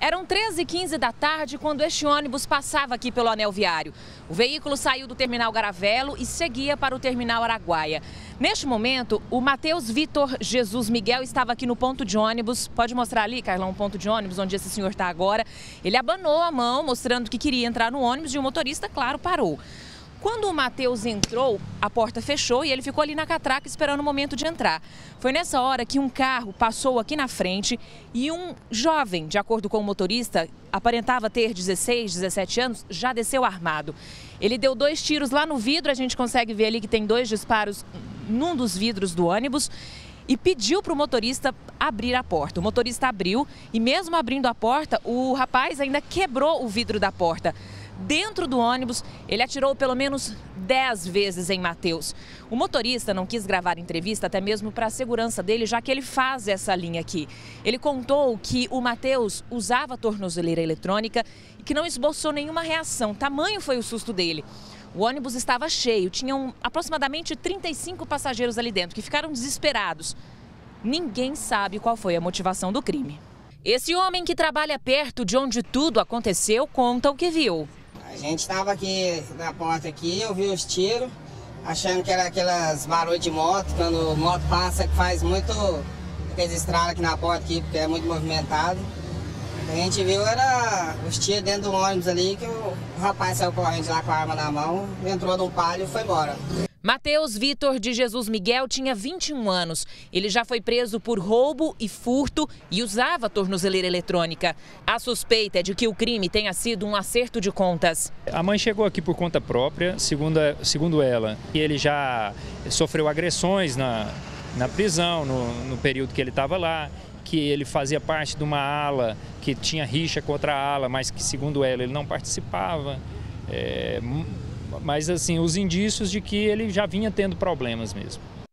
Eram 13h15 da tarde quando este ônibus passava aqui pelo anel viário. O veículo saiu do terminal Garavelo e seguia para o terminal Araguaia. Neste momento, o Matheus Vitor Jesus Miguel estava aqui no ponto de ônibus. Pode mostrar ali, Carlão, o ponto de ônibus onde esse senhor está agora. Ele abanou a mão, mostrando que queria entrar no ônibus e o motorista, claro, parou. Quando o Matheus entrou, a porta fechou e ele ficou ali na catraca esperando o momento de entrar. Foi nessa hora que um carro passou aqui na frente e um jovem, de acordo com o motorista, aparentava ter 16, 17 anos, já desceu armado. Ele deu 2 tiros lá no vidro, a gente consegue ver ali que tem 2 disparos num dos vidros do ônibus e pediu para o motorista abrir a porta. O motorista abriu e mesmo abrindo a porta, o rapaz ainda quebrou o vidro da porta. Dentro do ônibus, ele atirou pelo menos 10 vezes em Matheus. O motorista não quis gravar entrevista, até mesmo para a segurança dele, já que ele faz essa linha aqui. Ele contou que o Matheus usava tornozeleira eletrônica e que não esboçou nenhuma reação. Tamanho foi o susto dele. O ônibus estava cheio, tinham aproximadamente 35 passageiros ali dentro, que ficaram desesperados. Ninguém sabe qual foi a motivação do crime. Esse homem que trabalha perto de onde tudo aconteceu conta o que viu. A gente estava aqui na porta aqui, eu vi os tiros, achando que era aquelas barulhos de moto, quando a moto passa, que faz muito aqueles estralos aqui na porta aqui, porque é muito movimentado. A gente viu era os tiros dentro do ônibus ali, que o rapaz saiu correndo lá com a arma na mão, entrou num palio e foi embora. Matheus Vitor de Jesus Miguel tinha 21 anos. Ele já foi preso por roubo e furto e usava tornozeleira eletrônica. A suspeita é de que o crime tenha sido um acerto de contas. A mãe chegou aqui por conta própria, segundo ela. E ele já sofreu agressões na prisão, no período que ele estava lá, que ele fazia parte de uma ala que tinha rixa contra a ala, mas que, segundo ela, ele não participava. Mas assim, os indícios de que ele já vinha tendo problemas mesmo.